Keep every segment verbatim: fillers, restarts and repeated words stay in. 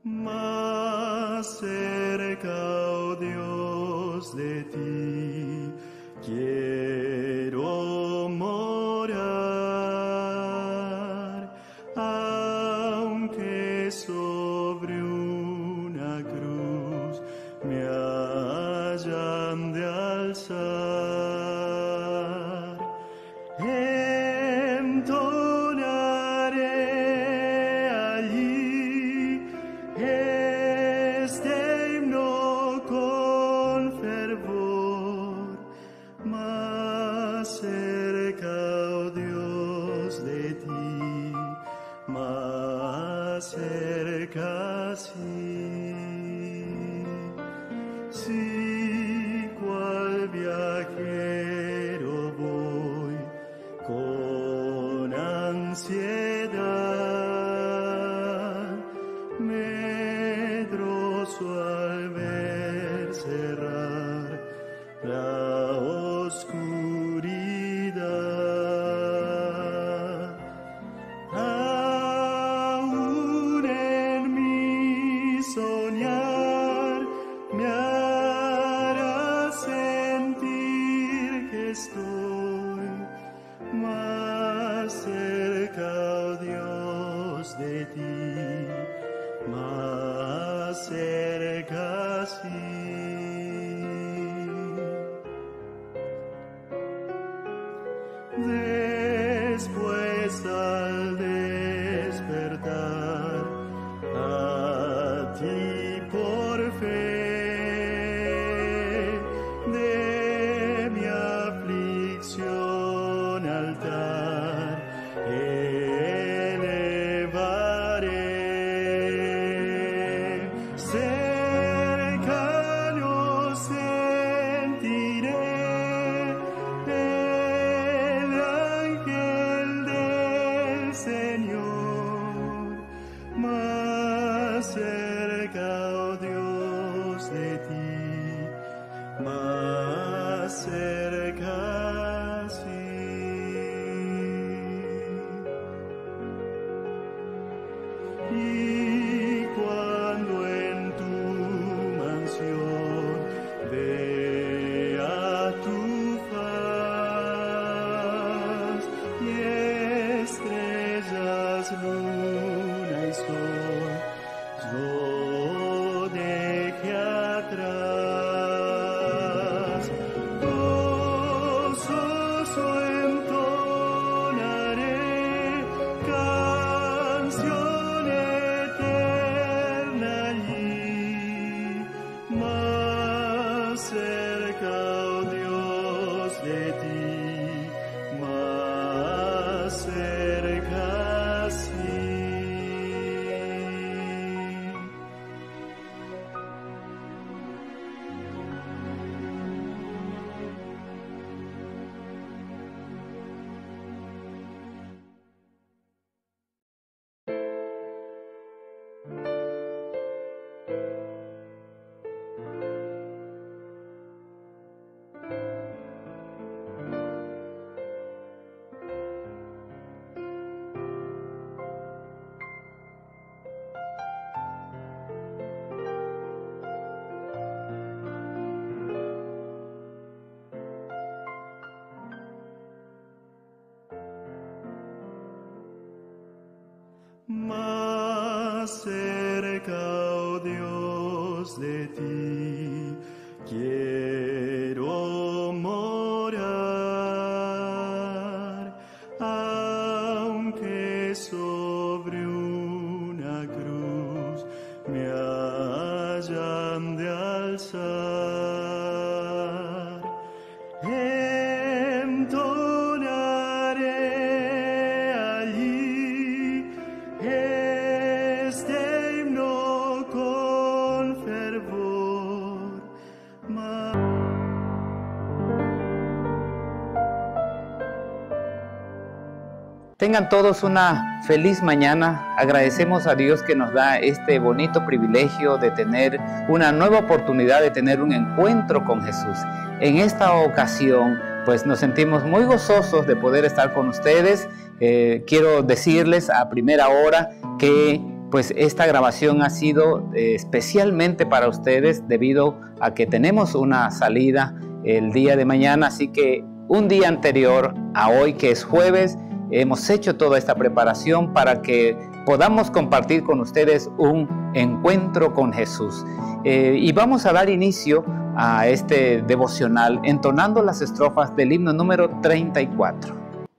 Más cerca, oh Dios, de ti quiero morar, aunque sobre una cruz me hayan de alzar. Entonaré allí este himno con fervor, más cerca, oh Dios, de ti, más cerca, sí. Sí, cual viajero voy con ansiedad, medroso al ver cerrar la oscuridad. Aún en mi soñar me hará sentir que estoy más cerca, oh Dios, de ti, más cerca, sí. Después al despertar a ti por fe, de mi aflicción altar elevaré. Cercano sentiré el ángel del Señor, más cerca, oh Dios, de ti, más cerca, sí. Y cuando en tu mansión vea tu faz y estrellas, luna y sol, yo deje atrás, gozoso entonaré canción eterna allí, más cerca, oh Dios, de ti, más cerca, sí. Más cerca, oh Dios, de ti quiero morar, aunque sobre una cruz me hayan de alzar. Entonaré allí este himno con fervor, más. Tengan todos una feliz mañana. Agradecemos a Dios que nos da este bonito privilegio de tener una nueva oportunidad de tener un encuentro con Jesús. En esta ocasión, pues nos sentimos muy gozosos de poder estar con ustedes. Eh, quiero decirles a primera hora que pues esta grabación ha sido eh, especialmente para ustedes debido a que tenemos una salida el día de mañana, así que un día anterior a hoy, que es jueves, hemos hecho toda esta preparación para que podamos compartir con ustedes un encuentro con Jesús. Eh, y vamos a dar inicio a este devocional entonando las estrofas del himno número treinta y cuatro.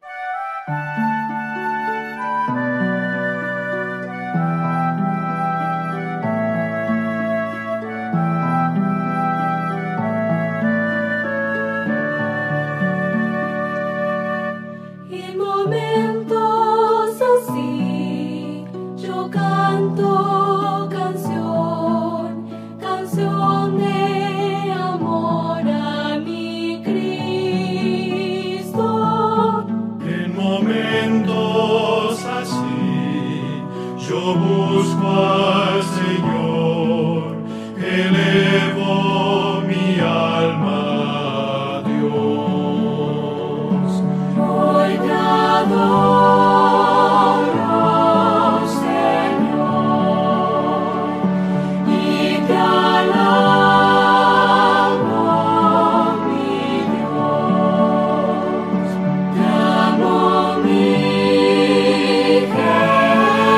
Yo busco al Señor, elevo mi alma a Dios. Hoy te adoro, Señor, y te alabo, mi Dios. Te amo, mi Jesús.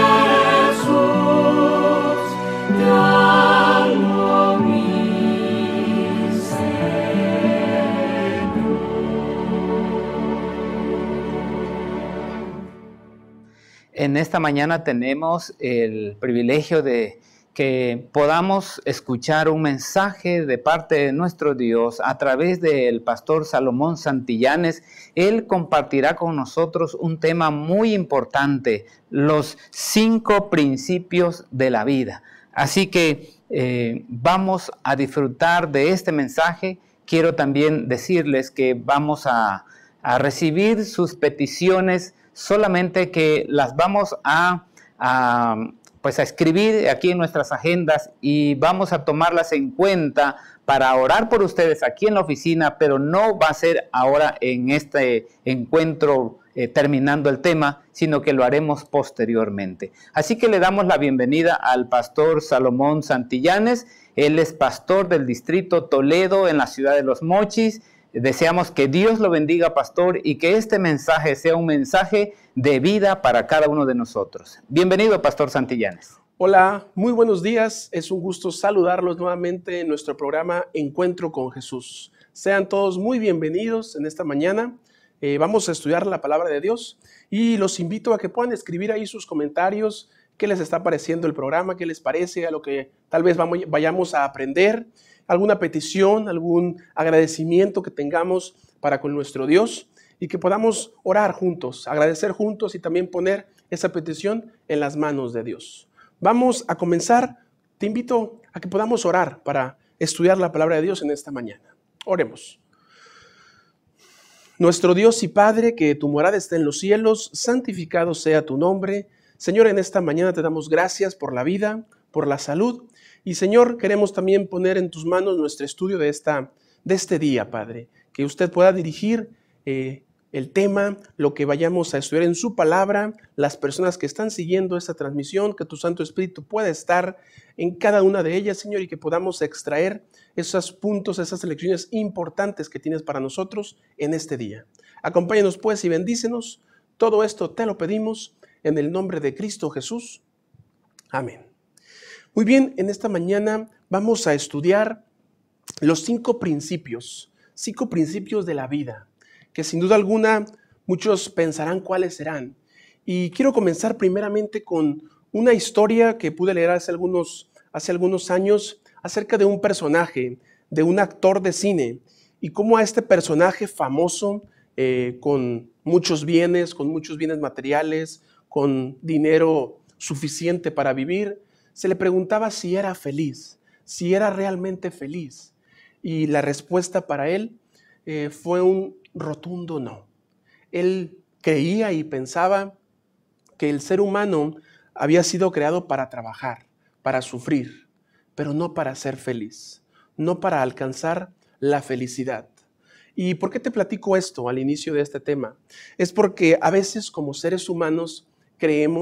En esta mañana tenemos el privilegio de que podamos escuchar un mensaje de parte de nuestro Dios a través del pastor Salomón Santillanes. Él compartirá con nosotros un tema muy importante, los cinco principios de la vida. Así que eh, vamos a disfrutar de este mensaje. Quiero también decirles que vamos a, a recibir sus peticiones, solamente que las vamos a, a, pues a escribir aquí en nuestras agendas y vamos a tomarlas en cuenta para orar por ustedes aquí en la oficina, pero no va a ser ahora en este encuentro eh, terminando el tema, sino que lo haremos posteriormente. Así que le damos la bienvenida al pastor Salomón Santillanes. Él es pastor del distrito Toledo en la ciudad de Los Mochis. Deseamos que Dios lo bendiga, pastor, y que este mensaje sea un mensaje de vida para cada uno de nosotros. Bienvenido, pastor Santillanes. Hola, muy buenos días. Es un gusto saludarlos nuevamente en nuestro programa Encuentro con Jesús. Sean todos muy bienvenidos en esta mañana. Eh, vamos a estudiar la palabra de Dios y los invito a que puedan escribir ahí sus comentarios, qué les está pareciendo el programa, qué les parece, a lo que tal vez vamos, vayamos a aprender, alguna petición, algún agradecimiento que tengamos para con nuestro Dios y que podamos orar juntos, agradecer juntos y también poner esa petición en las manos de Dios. Vamos a comenzar. Te invito a que podamos orar para estudiar la palabra de Dios en esta mañana. Oremos. Nuestro Dios y Padre, que tu morada esté en los cielos, santificado sea tu nombre. Señor, en esta mañana te damos gracias por la vida, por la salud. Y Señor, queremos también poner en tus manos nuestro estudio de, esta, de este día, Padre. Que usted pueda dirigir eh, el tema, lo que vayamos a estudiar en su palabra, las personas que están siguiendo esta transmisión, que tu Santo Espíritu pueda estar en cada una de ellas, Señor, y que podamos extraer esos puntos, esas lecciones importantes que tienes para nosotros en este día. Acompáñanos pues y bendícenos. Todo esto te lo pedimos en el nombre de Cristo Jesús. Amén. Muy bien, en esta mañana vamos a estudiar los cinco principios, cinco principios de la vida, que sin duda alguna muchos pensarán cuáles serán. Y quiero comenzar primeramente con una historia que pude leer hace algunos, hace algunos años acerca de un personaje, de un actor de cine, y cómo a este personaje famoso, eh, con muchos bienes, con muchos bienes materiales, con dinero suficiente para vivir, se le preguntaba si era feliz, si era realmente feliz. Y la respuesta para él eh, fue un rotundo no. Él creía y pensaba que el ser humano había sido creado para trabajar, para sufrir, pero no para ser feliz, no para alcanzar la felicidad. ¿Y por qué te platico esto al inicio de este tema? Es porque a veces como seres humanos creemos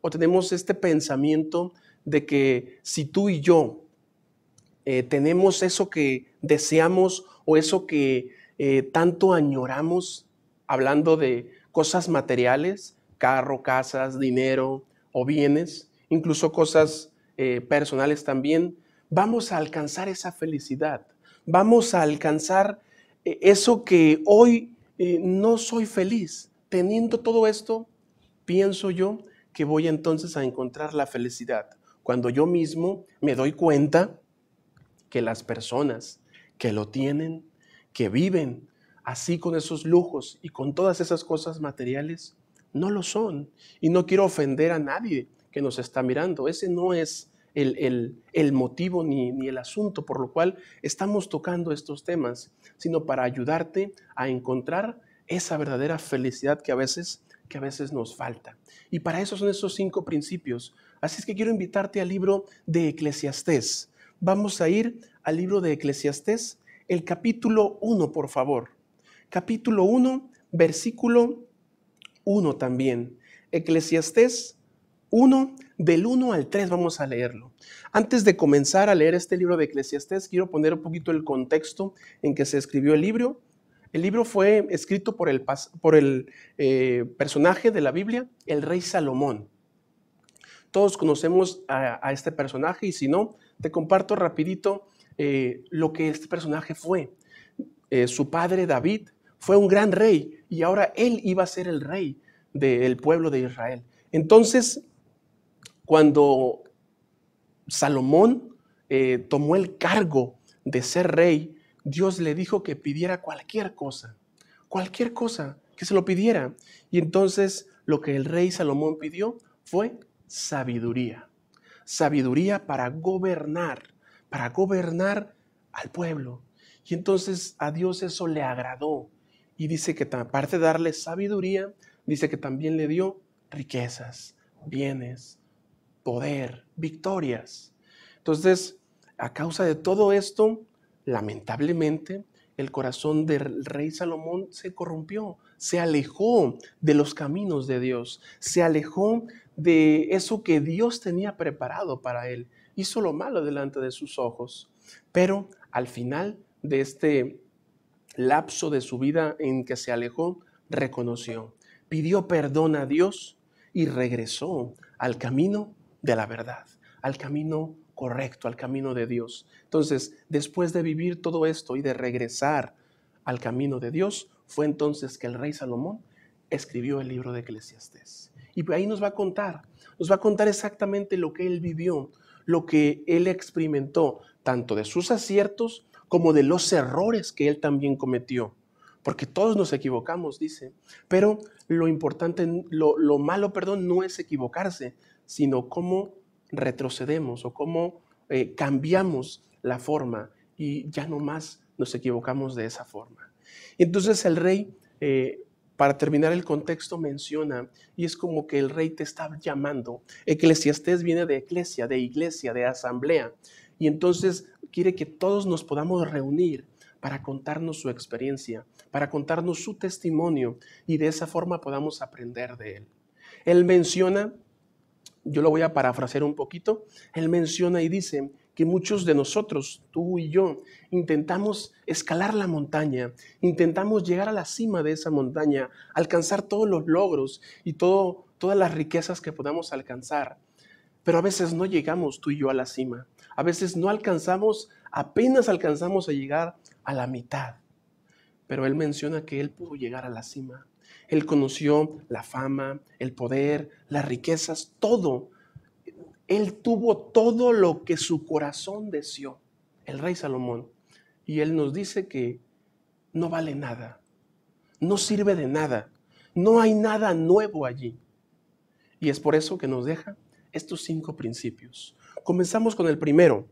o tenemos este pensamiento de que si tú y yo eh, tenemos eso que deseamos o eso que eh, tanto añoramos, hablando de cosas materiales, carro, casas, dinero o bienes, incluso cosas eh, personales también, vamos a alcanzar esa felicidad, vamos a alcanzar eh, eso que hoy eh, no soy feliz. Teniendo todo esto, pienso yo que voy entonces a encontrar la felicidad, cuando yo mismo me doy cuenta que las personas que lo tienen, que viven así con esos lujos y con todas esas cosas materiales, no lo son. Y no quiero ofender a nadie que nos está mirando. Ese no es el, el, el motivo ni, ni el asunto por lo cual estamos tocando estos temas, sino para ayudarte a encontrar esa verdadera felicidad que a veces, que a veces nos falta. Y para eso son esos cinco principios. Así es que quiero invitarte al libro de Eclesiastés. Vamos a ir al libro de Eclesiastés, el capítulo uno, por favor. Capítulo uno, versículo uno también. Eclesiastés uno, del uno al tres vamos a leerlo. Antes de comenzar a leer este libro de Eclesiastés, quiero poner un poquito el contexto en que se escribió el libro. El libro fue escrito por el, por el eh, personaje de la Biblia, el rey Salomón. Todos conocemos a, a este personaje y si no, te comparto rapidito eh, lo que este personaje fue. Eh, su padre David fue un gran rey y ahora él iba a ser el rey del pueblo de Israel. Entonces, cuando Salomón eh, tomó el cargo de ser rey, Dios le dijo que pidiera cualquier cosa, cualquier cosa, que se lo pidiera. Y entonces lo que el rey Salomón pidió fue sabiduría. Sabiduría para gobernar, para gobernar al pueblo. Y entonces a Dios eso le agradó. Y dice que aparte de darle sabiduría, dice que también le dio riquezas, bienes, poder, victorias. Entonces, a causa de todo esto, lamentablemente, el corazón del rey Salomón se corrompió, se alejó de los caminos de Dios, se alejó de eso que Dios tenía preparado para él. Hizo lo malo delante de sus ojos. Pero al final de este lapso de su vida en que se alejó, reconoció, pidió perdón a Dios y regresó al camino de la verdad, al camino correcto, al camino de Dios. Entonces, después de vivir todo esto y de regresar al camino de Dios, fue entonces que el rey Salomón escribió el libro de Eclesiastés. Y ahí nos va a contar, nos va a contar exactamente lo que él vivió, lo que él experimentó, tanto de sus aciertos como de los errores que él también cometió. Porque todos nos equivocamos, dice. Pero lo importante, lo, lo malo, perdón, no es equivocarse, sino cómo retrocedemos o cómo eh, cambiamos la forma y ya no más nos equivocamos de esa forma. Entonces el rey, eh, para terminar el contexto, menciona, y es como que el rey te está llamando. Eclesiastés viene de eclesia, de iglesia, de asamblea, y entonces quiere que todos nos podamos reunir para contarnos su experiencia, para contarnos su testimonio, y de esa forma podamos aprender de él. Él menciona, yo lo voy a parafrasear un poquito, él menciona y dice que muchos de nosotros, tú y yo, intentamos escalar la montaña, intentamos llegar a la cima de esa montaña, alcanzar todos los logros y todo, todas las riquezas que podamos alcanzar. Pero a veces no llegamos tú y yo a la cima. A veces no alcanzamos, apenas alcanzamos a llegar a la mitad. Pero él menciona que él pudo llegar a la cima. Él conoció la fama, el poder, las riquezas, todo. Él tuvo todo lo que su corazón deseó, el rey Salomón. Y él nos dice que no vale nada, no sirve de nada, no hay nada nuevo allí. Y es por eso que nos deja estos cinco principios. Comenzamos con el primero.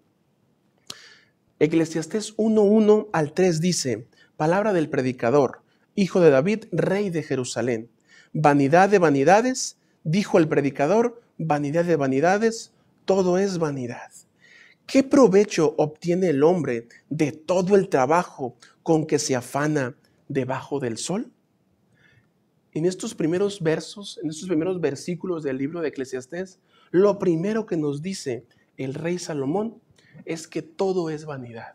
Eclesiastés uno, uno al tres dice, palabra del predicador, hijo de David, rey de Jerusalén. Vanidad de vanidades, dijo el predicador, vanidad de vanidades, todo es vanidad. ¿Qué provecho obtiene el hombre de todo el trabajo con que se afana debajo del sol? en estos primeros versos, en estos primeros versículos del libro de Eclesiastés, lo primero que nos dice el rey Salomón es que todo es vanidad.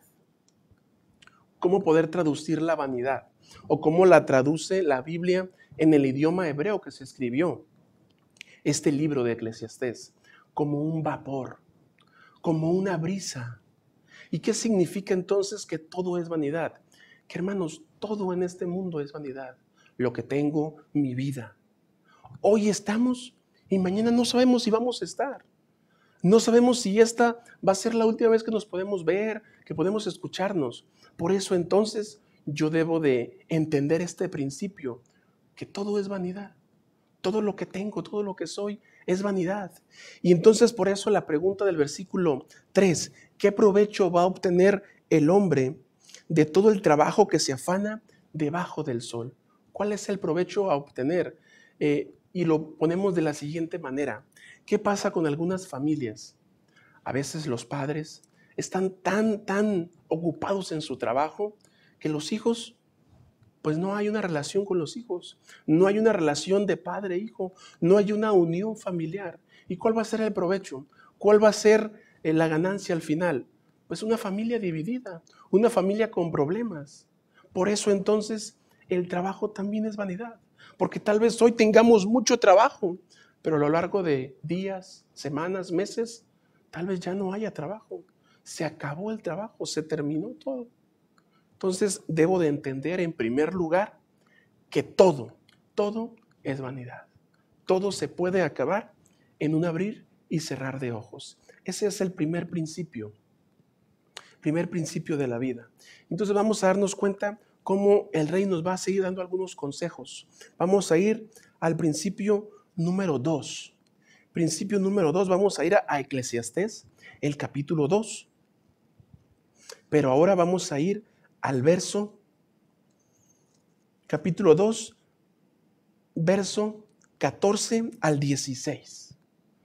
¿Cómo poder traducir la vanidad? ¿O cómo la traduce la Biblia en el idioma hebreo que se escribió este libro de Eclesiastés? Como un vapor, como una brisa. ¿Y qué significa entonces que todo es vanidad? Que hermanos, todo en este mundo es vanidad. Lo que tengo, mi vida. Hoy estamos y mañana no sabemos si vamos a estar. No sabemos si esta va a ser la última vez que nos podemos ver, que podemos escucharnos. Por eso entonces yo debo de entender este principio, que todo es vanidad. Todo lo que tengo, todo lo que soy es vanidad. Y entonces por eso la pregunta del versículo tres, ¿qué provecho va a obtener el hombre de todo el trabajo que se afana debajo del sol? ¿Cuál es el provecho a obtener? Eh, y lo ponemos de la siguiente manera. ¿Qué pasa con algunas familias? A veces los padres están tan, tan ocupados en su trabajo que los hijos, pues no hay una relación con los hijos. No hay una relación de padre e hijo. No hay una unión familiar. ¿Y cuál va a ser el provecho? ¿Cuál va a ser eh, la ganancia al final? Pues una familia dividida, una familia con problemas. Por eso entonces el trabajo también es vanidad. Porque tal vez hoy tengamos mucho trabajo, pero a lo largo de días, semanas, meses, tal vez ya no haya trabajo. Se acabó el trabajo, se terminó todo. Entonces debo de entender en primer lugar que todo, todo es vanidad. Todo se puede acabar en un abrir y cerrar de ojos. Ese es el primer principio, primer principio de la vida. Entonces vamos a darnos cuenta cómo el rey nos va a seguir dando algunos consejos. Vamos a ir al principio número dos. Principio número dos, vamos a ir a, a Eclesiastés, el capítulo dos. Pero ahora vamos a ir al verso, capítulo dos, verso catorce al dieciséis.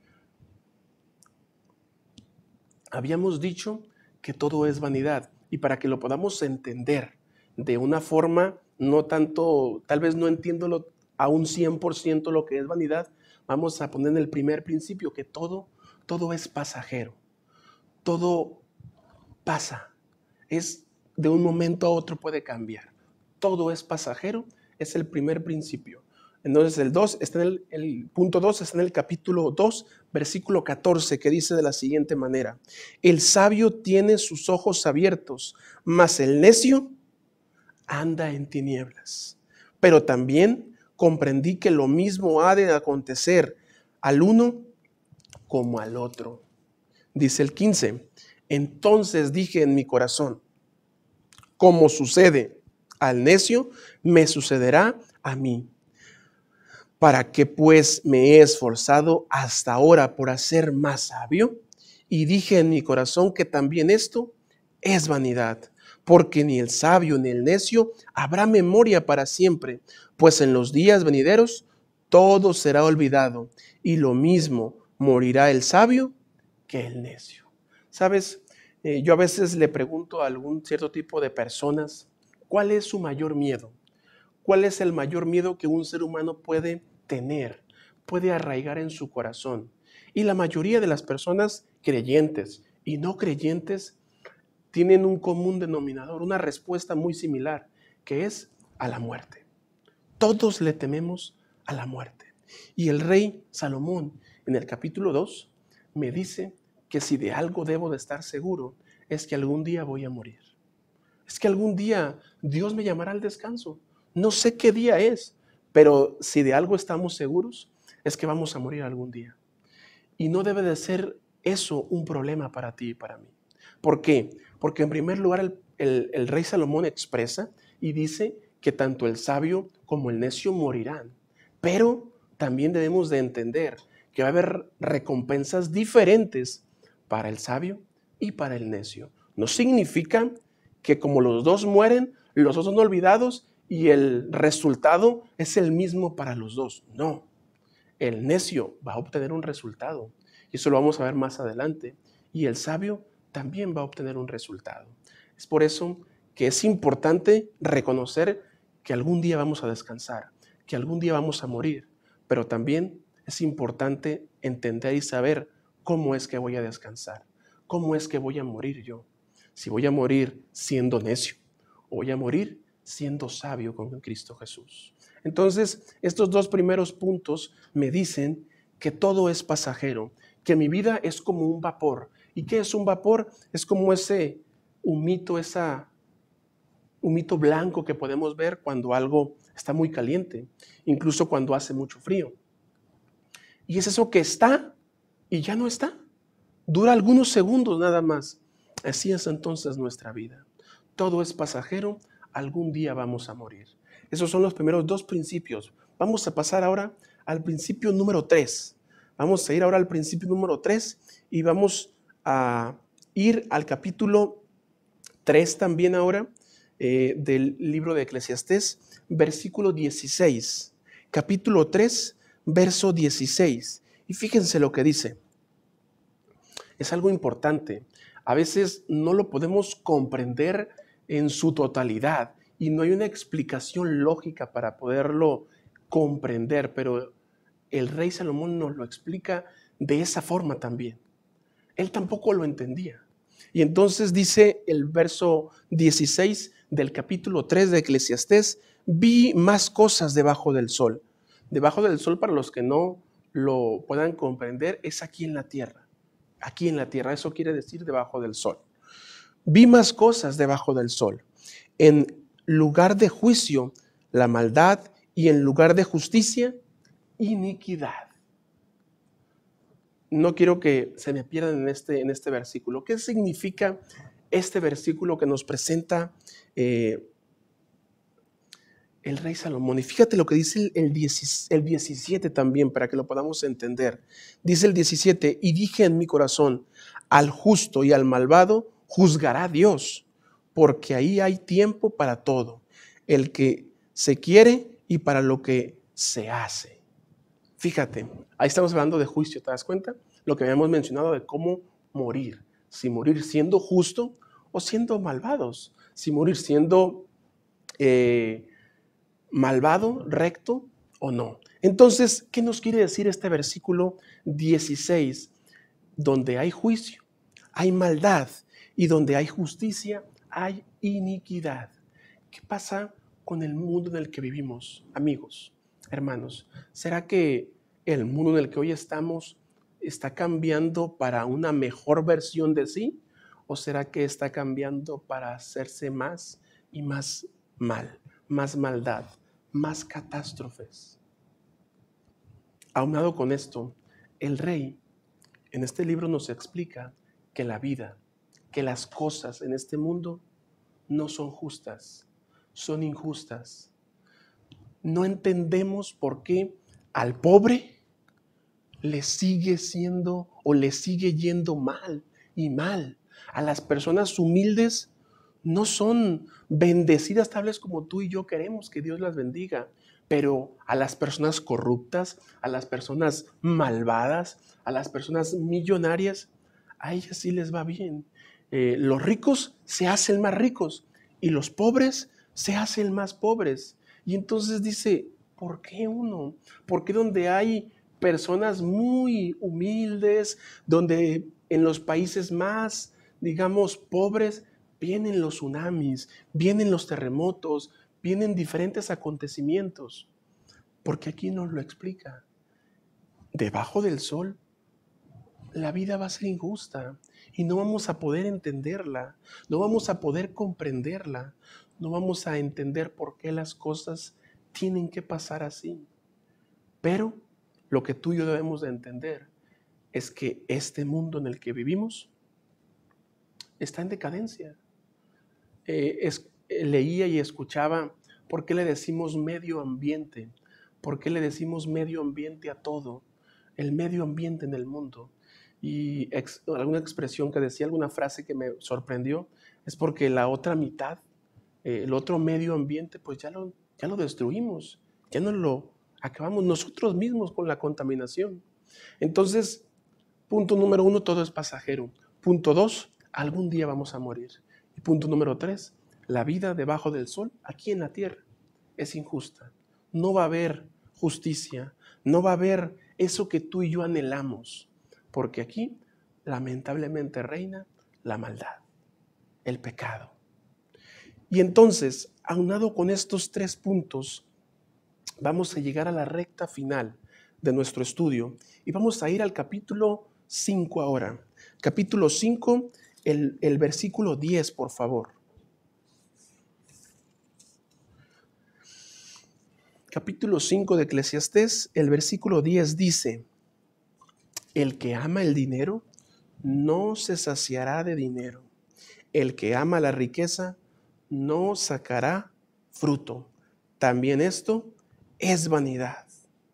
Habíamos dicho que todo es vanidad, y para que lo podamos entender de una forma no tanto, tal vez no entiéndolo a un cien por ciento lo que es vanidad, vamos a poner en el primer principio que todo, todo es pasajero. Todo pasa, es de un momento a otro puede cambiar. Todo es pasajero, es el primer principio. Entonces el dos está en el, el punto dos está en el capítulo dos, versículo catorce, que dice de la siguiente manera: el sabio tiene sus ojos abiertos, mas el necio anda en tinieblas. Pero también comprendí que lo mismo ha de acontecer al uno como al otro. Dice el quince, entonces dije en mi corazón, como sucede al necio, me sucederá a mí. ¿Para qué pues me he esforzado hasta ahora por hacer más sabio? Y dije en mi corazón que también esto es vanidad, porque ni el sabio ni el necio habrá memoria para siempre, pues en los días venideros todo será olvidado, y lo mismo morirá el sabio que el necio. ¿Sabes? Eh, yo a veces le pregunto a algún cierto tipo de personas, ¿cuál es su mayor miedo? ¿Cuál es el mayor miedo que un ser humano puede tener, puede arraigar en su corazón? Y la mayoría de las personas creyentes y no creyentes tienen un común denominador, una respuesta muy similar, que es a la muerte. Todos le tememos a la muerte. Y el rey Salomón, en el capítulo dos, me dice que si de algo debo de estar seguro, es que algún día voy a morir. Es que algún día Dios me llamará al descanso. No sé qué día es, pero si de algo estamos seguros, es que vamos a morir algún día. Y no debe de ser eso un problema para ti y para mí. ¿Por qué? Porque en primer lugar el, el, el rey Salomón expresa y dice que tanto el sabio como el necio morirán. Pero también debemos de entender que va a haber recompensas diferentes para el sabio y para el necio. No significa que como los dos mueren, los dos son olvidados y el resultado es el mismo para los dos. No, el necio va a obtener un resultado y eso lo vamos a ver más adelante. Y el sabio también va a obtener un resultado. Es por eso que es importante reconocer que algún día vamos a descansar, que algún día vamos a morir, pero también es importante entender y saber cómo es que voy a descansar, cómo es que voy a morir yo. Si voy a morir siendo necio o voy a morir siendo sabio con Cristo Jesús. Entonces, estos dos primeros puntos me dicen que todo es pasajero, que mi vida es como un vapor. ¿Y qué es un vapor? Es como ese humito, esa humito blanco que podemos ver cuando algo está muy caliente, incluso cuando hace mucho frío. Y es eso que está y ya no está. Dura algunos segundos nada más. Así es entonces nuestra vida. Todo es pasajero, algún día vamos a morir. Esos son los primeros dos principios. Vamos a pasar ahora al principio número tres. Vamos a ir ahora al principio número tres y vamos a ir al capítulo tres también ahora eh, del libro de Eclesiastés, versículo dieciséis. Capítulo tres, verso dieciséis. Y fíjense lo que dice. Es algo importante. A veces no lo podemos comprender en su totalidad y no hay una explicación lógica para poderlo comprender, pero el rey Salomón nos lo explica de esa forma también. Él tampoco lo entendía. Y entonces dice el verso dieciséis del capítulo tres de Eclesiastés: vi más cosas debajo del sol. Debajo del sol, para los que no lo puedan comprender, es aquí en la tierra. Aquí en la tierra, eso quiere decir debajo del sol. Vi más cosas debajo del sol. En lugar de juicio, la maldad, y en lugar de justicia, iniquidad. No quiero que se me pierdan en este, en este versículo. ¿Qué significa este versículo que nos presenta eh, el rey Salomón? Y fíjate lo que dice el, el diecisiete también, para que lo podamos entender. Dice el diecisiete: y dije en mi corazón, al justo y al malvado juzgará Dios, porque ahí hay tiempo para todo, el que se quiere y para lo que se hace. Fíjate, ahí estamos hablando de juicio, ¿te das cuenta? Lo que habíamos mencionado de cómo morir. Si morir siendo justo o siendo malvados. Si morir siendo eh, malvado, recto o no. Entonces, ¿qué nos quiere decir este versículo dieciséis? Donde hay juicio, hay maldad, y donde hay justicia, hay iniquidad. ¿Qué pasa con el mundo en el que vivimos, amigos, hermanos? ¿Será que el mundo en el que hoy estamos está cambiando para una mejor versión de sí? ¿O será que está cambiando para hacerse más y más mal, más maldad, más catástrofes? Aunado con esto, el rey en este libro nos explica que la vida, que las cosas en este mundo no son justas, son injustas. No entendemos por qué al pobre le sigue siendo o le sigue yendo mal y mal. A las personas humildes no son bendecidas tal vez como tú y yo queremos que Dios las bendiga, pero a las personas corruptas, a las personas malvadas, a las personas millonarias, a ellas sí les va bien. Eh, los ricos se hacen más ricos y los pobres se hacen más pobres. Y entonces dice, ¿por qué uno? ¿Por qué donde hay personas muy humildes, donde en los países más, digamos, pobres, vienen los tsunamis, vienen los terremotos, vienen diferentes acontecimientos? Porque aquí nos lo explica. Debajo del sol, la vida va a ser injusta y no vamos a poder entenderla, no vamos a poder comprenderla, no vamos a entender por qué las cosas tienen que pasar así. Pero lo que tú y yo debemos de entender es que este mundo en el que vivimos está en decadencia. Eh, es, eh, leía y escuchaba por qué le decimos medio ambiente, por qué le decimos medio ambiente a todo, el medio ambiente en el mundo. Y ex, alguna expresión que decía, alguna frase que me sorprendió, es porque la otra mitad, eh, el otro medio ambiente, pues ya lo, ya lo destruimos, ya no lo acabamos nosotros mismos con la contaminación. Entonces, punto número uno, todo es pasajero. Punto dos, algún día vamos a morir. Y punto número tres, la vida debajo del sol, aquí en la tierra, es injusta. no va a haber justicia, no va a haber eso que tú y yo anhelamos, porque aquí lamentablemente reina la maldad, el pecado. Y entonces, aunado con estos tres puntos, vamos a llegar a la recta final de nuestro estudio y vamos a ir al capítulo cinco ahora. Capítulo cinco, el, el versículo diez, por favor. Capítulo cinco de Eclesiastés, el versículo diez dice: el que ama el dinero no se saciará de dinero. El que ama la riqueza no sacará fruto. También esto es vanidad.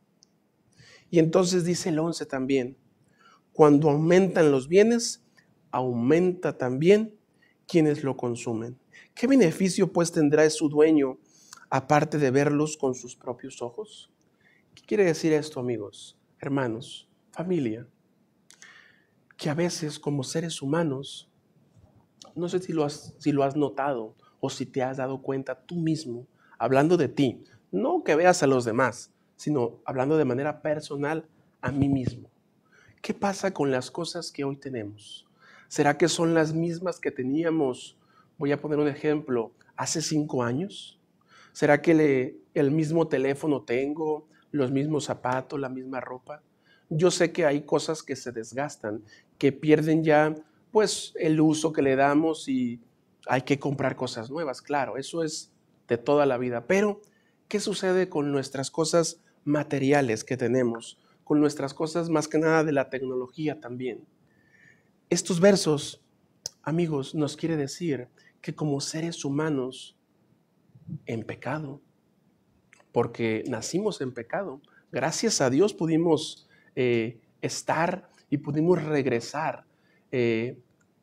Y entonces dice el once también: cuando aumentan los bienes, aumenta también quienes lo consumen. ¿Qué beneficio pues tendrá su dueño aparte de verlos con sus propios ojos? ¿Qué quiere decir esto, amigos, hermanos, familia? Que a veces como seres humanos, no sé si lo has, si lo has notado o si te has dado cuenta tú mismo, hablando de ti, no que veas a los demás, sino hablando de manera personal a mí mismo. ¿Qué pasa con las cosas que hoy tenemos? ¿Será que son las mismas que teníamos, voy a poner un ejemplo, hace cinco años? ¿Será que le, el mismo teléfono tengo, los mismos zapatos, la misma ropa? Yo sé que hay cosas que se desgastan, que pierden ya pues el uso que le damos y hay que comprar cosas nuevas, claro, eso es de toda la vida. Pero, ¿qué sucede con nuestras cosas materiales que tenemos? Con nuestras cosas más que nada de la tecnología también. Estos versos, amigos, nos quiere decir que como seres humanos en pecado, porque nacimos en pecado, gracias a Dios pudimos eh, estar y pudimos regresar eh,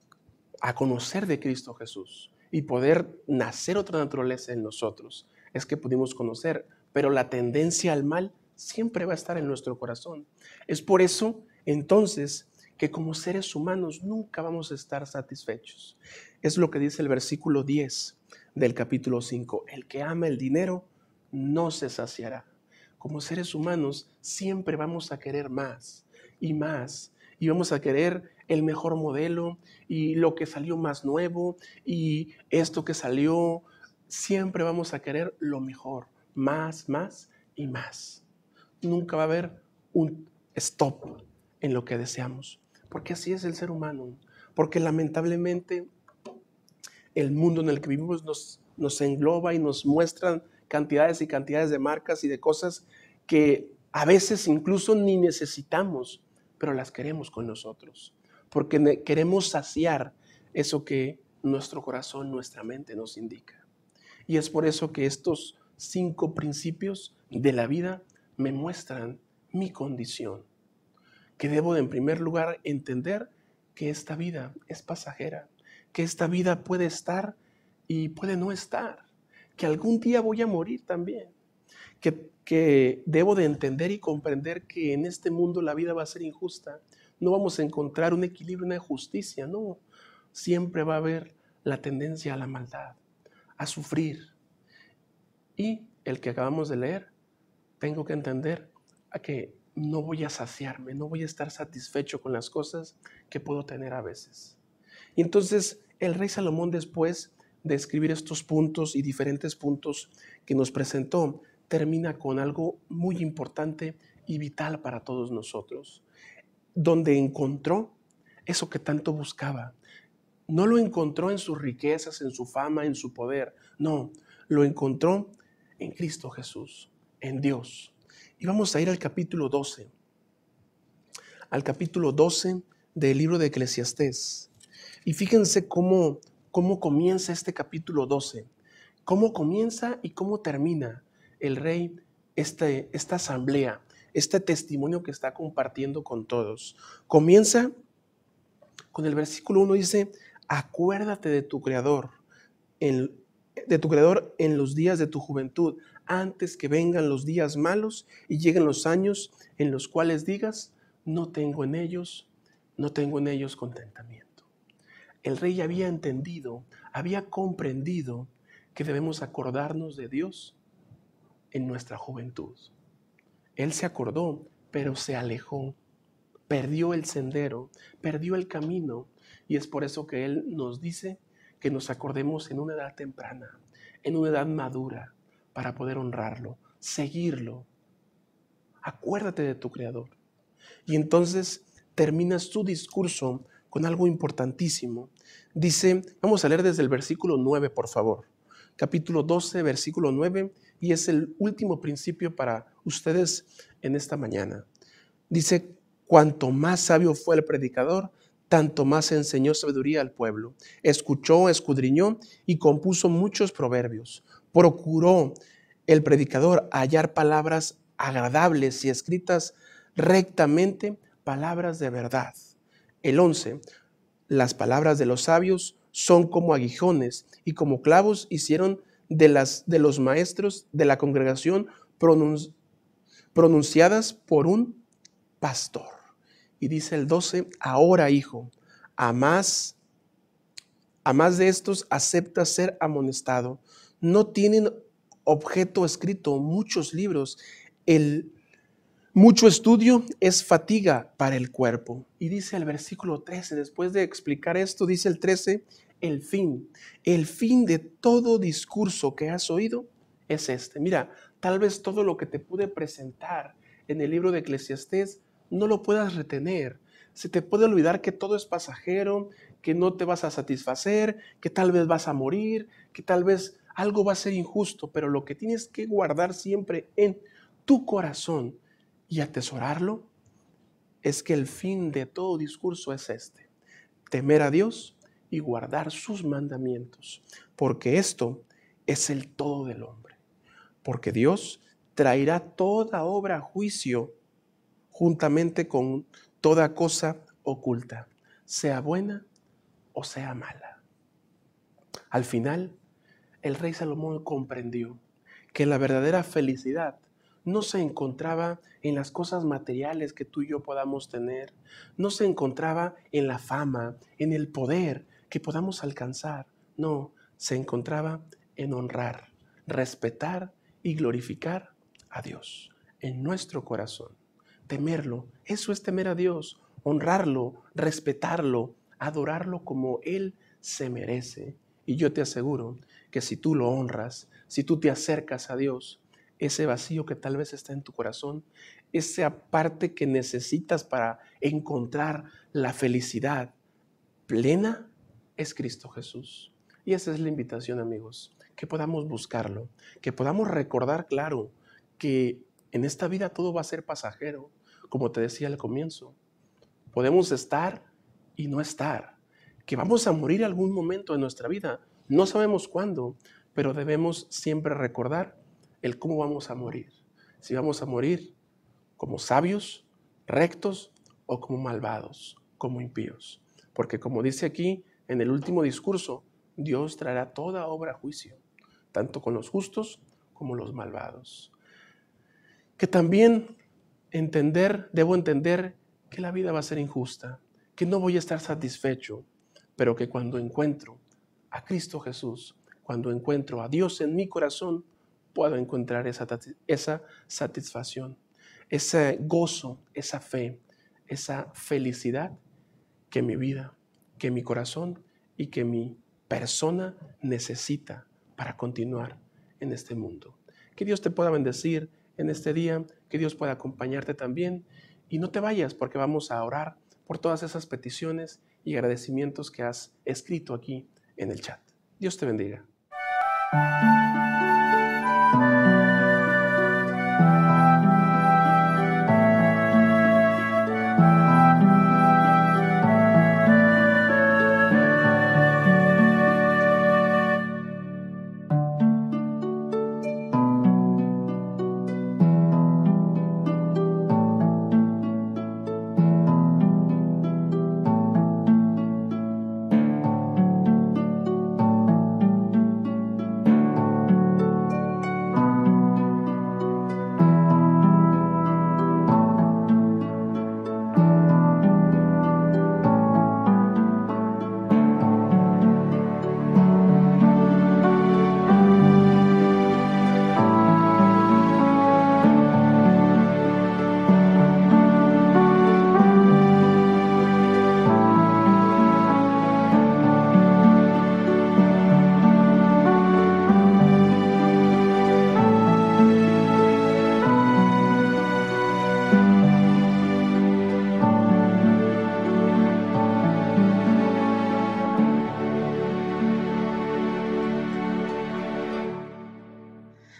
a conocer de Cristo Jesús y poder nacer otra naturaleza en nosotros. Es que pudimos conocer, pero la tendencia al mal siempre va a estar en nuestro corazón. Es por eso, entonces, que como seres humanos nunca vamos a estar satisfechos. Es lo que dice el versículo diez del capítulo cinco. El que ama el dinero no se saciará. Como seres humanos siempre vamos a querer más y más. Y vamos a querer el mejor modelo y lo que salió más nuevo y esto que salió. Siempre vamos a querer lo mejor, más, más y más. Nunca va a haber un stop en lo que deseamos, porque así es el ser humano, porque lamentablemente el mundo en el que vivimos nos, nos engloba y nos muestran cantidades y cantidades de marcas y de cosas que a veces incluso ni necesitamos, pero las queremos con nosotros, porque queremos saciar eso que nuestro corazón, nuestra mente nos indica. Y es por eso que estos cinco principios de la vida me muestran mi condición, que debo de, en primer lugar entender que esta vida es pasajera, que esta vida puede estar y puede no estar, que algún día voy a morir también, que, que debo de entender y comprender que en este mundo la vida va a ser injusta, no vamos a encontrar un equilibrio, una justicia, no, siempre va a haber la tendencia a la maldad, a sufrir. Y el que acabamos de leer, tengo que entender a que no voy a saciarme, no voy a estar satisfecho con las cosas que puedo tener a veces. Y entonces el rey Salomón, después de escribir estos puntos y diferentes puntos que nos presentó, termina con algo muy importante y vital para todos nosotros, donde encontró eso que tanto buscaba. No lo encontró en sus riquezas, en su fama, en su poder, no, lo encontró en Cristo Jesús, en Dios. Y vamos a ir al capítulo doce, al capítulo doce del libro de Eclesiastés. Y fíjense cómo, cómo comienza este capítulo doce, cómo comienza y cómo termina el rey este, esta asamblea, este testimonio que está compartiendo con todos. Comienza con el versículo uno, dice: acuérdate de tu Creador, en, de tu Creador en los días de tu juventud, antes que vengan los días malos y lleguen los años en los cuales digas, no tengo en ellos, no tengo en ellos contentamiento. El rey había entendido, había comprendido que debemos acordarnos de Dios en nuestra juventud. Él se acordó, pero se alejó, perdió el sendero, perdió el camino, y es por eso que Él nos dice que nos acordemos en una edad temprana, en una edad madura, para poder honrarlo, seguirlo. Acuérdate de tu Creador. Y entonces termina su discurso con algo importantísimo. Dice, vamos a leer desde el versículo nueve, por favor. Capítulo doce, versículo nueve, y es el último principio para ustedes en esta mañana. Dice, cuanto más sabio fue el predicador, tanto más enseñó sabiduría al pueblo. Escuchó, escudriñó y compuso muchos proverbios. Procuró el predicador hallar palabras agradables y escritas rectamente, palabras de verdad. El once, las palabras de los sabios son como aguijones y como clavos hicieron de, las, de los maestros de la congregación pronunci, pronunciadas por un pastor. Y dice el doce, ahora hijo, a más, a más de estos acepta ser amonestado. No tienen objeto escrito muchos libros, el mucho estudio es fatiga para el cuerpo. Y dice el versículo trece, después de explicar esto, dice el trece, el fin, el fin de todo discurso que has oído es este. Mira, tal vez todo lo que te pude presentar en el libro de Eclesiastés no lo puedas retener. Se te puede olvidar que todo es pasajero, que no te vas a satisfacer, que tal vez vas a morir, que tal vez algo va a ser injusto, pero lo que tienes que guardar siempre en tu corazón y atesorarlo es que el fin de todo discurso es este: temer a Dios y guardar sus mandamientos, porque esto es el todo del hombre. Porque Dios traerá toda obra a juicio juntamente con toda cosa oculta, sea buena o sea mala. Al final, el rey Salomón comprendió que la verdadera felicidad no se encontraba en las cosas materiales que tú y yo podamos tener, no se encontraba en la fama, en el poder que podamos alcanzar, no, se encontraba en honrar, respetar y glorificar a Dios en nuestro corazón. Temerlo, eso es temer a Dios, honrarlo, respetarlo, adorarlo como Él se merece. Y yo te aseguro que si tú lo honras, si tú te acercas a Dios, ese vacío que tal vez está en tu corazón, esa parte que necesitas para encontrar la felicidad plena, es Cristo Jesús. Y esa es la invitación, amigos, que podamos buscarlo, que podamos recordar, claro, que en esta vida todo va a ser pasajero, como te decía al comienzo. Podemos estar y no estar, que vamos a morir algún momento de nuestra vida, no sabemos cuándo, pero debemos siempre recordar el cómo vamos a morir. Si vamos a morir como sabios, rectos, o como malvados, como impíos. Porque como dice aquí en el último discurso, Dios traerá toda obra a juicio, tanto con los justos como los malvados. Que también entender, debo entender que la vida va a ser injusta, que no voy a estar satisfecho, pero que cuando encuentro a Cristo Jesús, cuando encuentro a Dios en mi corazón, puedo encontrar esa, esa satisfacción, ese gozo, esa fe, esa felicidad que mi vida, que mi corazón y que mi persona necesita para continuar en este mundo. Que Dios te pueda bendecir en este día, que Dios pueda acompañarte también, y no te vayas porque vamos a orar por todas esas peticiones y agradecimientos que has escrito aquí en el chat. Dios te bendiga.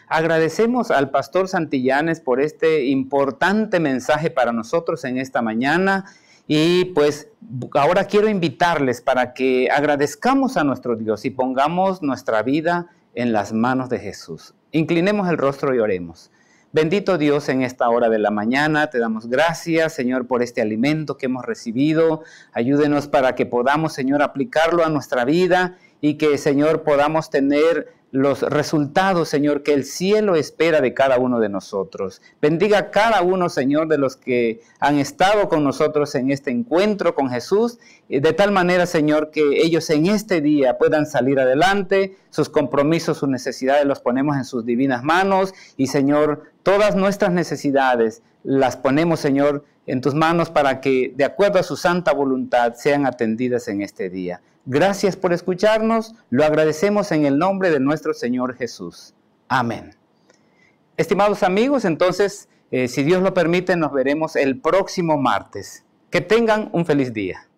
Agradecemos al pastor Santillanes por este importante mensaje para nosotros en esta mañana. Y pues ahora quiero invitarles para que agradezcamos a nuestro Dios y pongamos nuestra vida en las manos de Jesús. Inclinemos el rostro y oremos. Bendito Dios, en esta hora de la mañana te damos gracias, Señor, por este alimento que hemos recibido. Ayúdenos para que podamos, Señor, aplicarlo a nuestra vida y que, Señor, podamos tener los resultados, Señor, que el cielo espera de cada uno de nosotros. Bendiga a cada uno, Señor, de los que han estado con nosotros en este encuentro con Jesús, de tal manera, Señor, que ellos en este día puedan salir adelante, sus compromisos, sus necesidades los ponemos en sus divinas manos y, Señor, todas nuestras necesidades las ponemos, Señor, en tus manos para que, de acuerdo a su santa voluntad, sean atendidas en este día. Gracias por escucharnos, lo agradecemos en el nombre de nuestro Señor Jesús. Amén. Estimados amigos, entonces, eh, si Dios lo permite, nos veremos el próximo martes. Que tengan un feliz día.